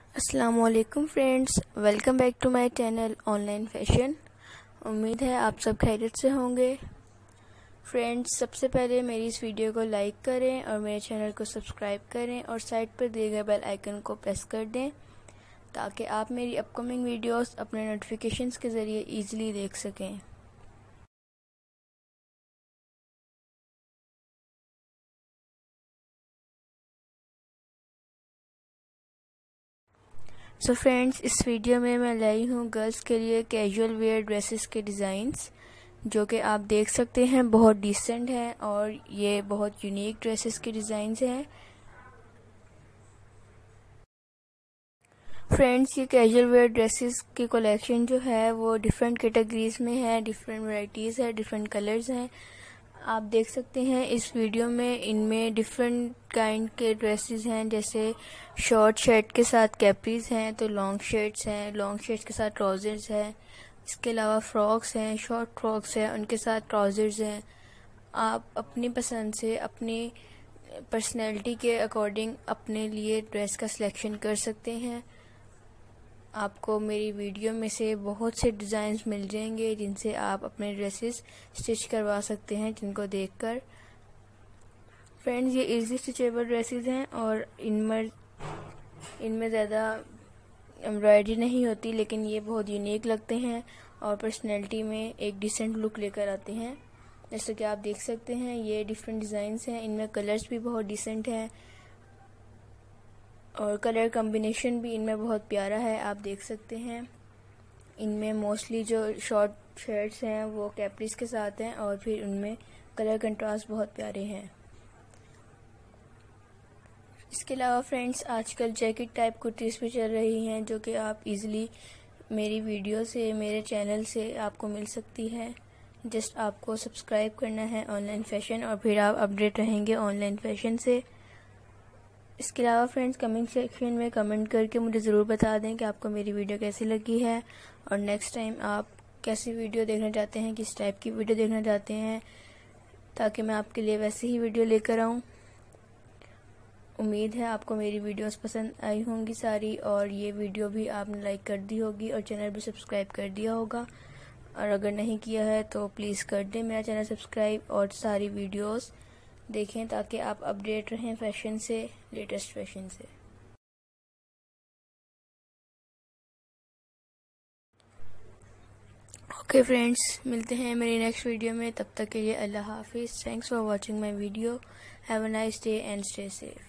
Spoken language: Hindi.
अस्सलामुअलैकुम friends, welcome back to my channel online fashion. उम्मीद है आप सब खैरियत से होंगे। फ्रेंड्स, सबसे पहले मेरी इस वीडियो को लाइक करें और मेरे चैनल को सब्सक्राइब करें और साइड पर दिए गए बेल आइकन को प्रेस कर दें ताकि आप मेरी अपकमिंग वीडियोस अपने नोटिफिकेशंस के ज़रिए ईजिली देख सकें। सो फ्रेंड्स, इस वीडियो में मैं लाई हूँ गर्ल्स के लिए कैजुअल वेयर ड्रेसेस के डिज़ाइंस, जो कि आप देख सकते हैं बहुत डिसेंट हैं और ये बहुत यूनिक ड्रेसेस के डिज़ाइंस हैं। फ्रेंड्स, ये कैजुअल वेयर ड्रेसेस की कलेक्शन जो है वो डिफरेंट कैटेगरीज में है, डिफरेंट वैरायटीज़ है, डिफरेंट कलर्स हैं। आप देख सकते हैं इस वीडियो में इनमें डिफरेंट काइंड के ड्रेसेस हैं, जैसे शॉर्ट शर्ट के साथ कैपरीज हैं, तो लॉन्ग शर्ट्स हैं, लॉन्ग शर्ट्स के साथ ट्राउज़र्स हैं। इसके अलावा फ्रॉक्स हैं, शॉर्ट फ्रॉक्स हैं, उनके साथ ट्राउज़र्स हैं। आप अपनी पसंद से अपनी पर्सनैलिटी के अकॉर्डिंग अपने लिए ड्रेस का सिलेक्शन कर सकते हैं। आपको मेरी वीडियो में से बहुत से डिज़ाइंस मिल जाएंगे जिनसे आप अपने ड्रेसेस स्टिच करवा सकते हैं, जिनको देखकर। फ्रेंड्स, ये इजी स्टिचेबल ड्रेसेस हैं और इनमें ज़्यादा एम्ब्रॉयडरी नहीं होती, लेकिन ये बहुत यूनिक लगते हैं और पर्सनैलिटी में एक डिसेंट लुक लेकर आते हैं। जैसे कि आप देख सकते हैं ये डिफरेंट डिज़ाइंस हैं, इनमें कलर्स भी बहुत डिसेंट हैं और कलर कॉम्बिनेशन भी इनमें बहुत प्यारा है। आप देख सकते हैं इनमें मोस्टली जो शॉर्ट शर्ट्स हैं वो कैपरीज के साथ हैं और फिर उनमें कलर कंट्रास्ट बहुत प्यारे हैं। इसके अलावा फ्रेंड्स, आजकल जैकेट टाइप कुर्तीज़ भी चल रही हैं, जो कि आप इजीली मेरी वीडियो से, मेरे चैनल से आपको मिल सकती है। जस्ट आपको सब्सक्राइब करना है ऑनलाइन फैशन और फिर आप अपडेट रहेंगे ऑनलाइन फैशन से। इसके अलावा फ्रेंड्स, कमेंट सेक्शन में कमेंट करके मुझे ज़रूर बता दें कि आपको मेरी वीडियो कैसी लगी है और नेक्स्ट टाइम आप कैसी वीडियो देखना चाहते हैं, किस टाइप की वीडियो देखना चाहते हैं, ताकि मैं आपके लिए वैसे ही वीडियो लेकर आऊँ। उम्मीद है आपको मेरी वीडियोस पसंद आई होंगी सारी, और ये वीडियो भी आपने लाइक कर दी होगी और चैनल भी सब्सक्राइब कर दिया होगा। और अगर नहीं किया है तो प्लीज़ कर दें मेरा चैनल सब्सक्राइब और सारी वीडियोस देखें ताकि आप अपडेट रहें फैशन से, लेटेस्ट फैशन से। ओके फ्रेंड्स, मिलते हैं मेरी नेक्स्ट वीडियो में। तब तक के लिए अल्लाह हाफिज़। Thanks for watching my video. Have a nice day and stay safe.